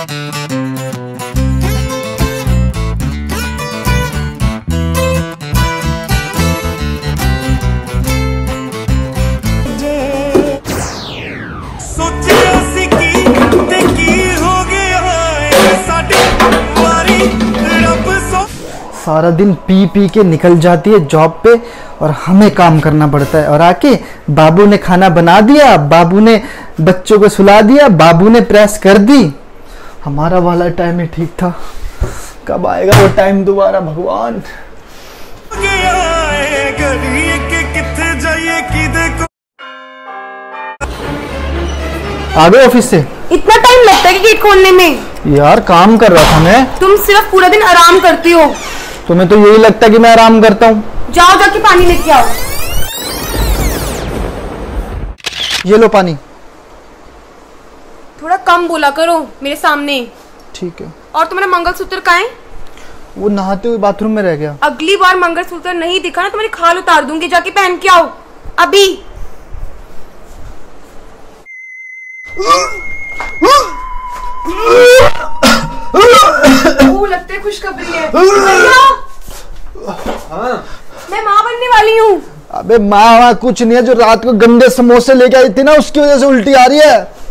सारा दिन P P के निकल जाती है जॉब पे और हमें काम करना पड़ता है। और आके बाबू ने खाना बना दिया, बाबू ने बच्चों को सुला दिया, बाबू ने प्रेस कर दी। हमारा वाला टाइम ही ठीक था, कब आएगा वो टाइम दोबारा भगवान। आ गए ऑफिस से? इतना टाइम लगता है कि गेट खोलने में? यार काम कर रहा था मैं। तुम सिर्फ पूरा दिन आराम करती हो। तुम्हें तो यही लगता है कि मैं आराम करता हूँ। जाओ जाके पानी लेके आओ। ये लो पानी। थोड़ा कम बोला करो मेरे सामने। ठीक है। और तुम्हारा मंगलसूत्र कहाँ है? वो नहाते हुए बाथरूम में रह गया। अगली बार मंगलसूत्र नहीं दिखा ना तुम्हारी खाल उतार दूंगी, जाके पहन के आओ अभी। लगते खुशखबरी है। मैं माँ बनने वाली हूँ। अबे माँ कुछ नहीं है, जो रात को गंदे समोसे लेके आई थी ना उसकी वजह से उल्टी आ रही है।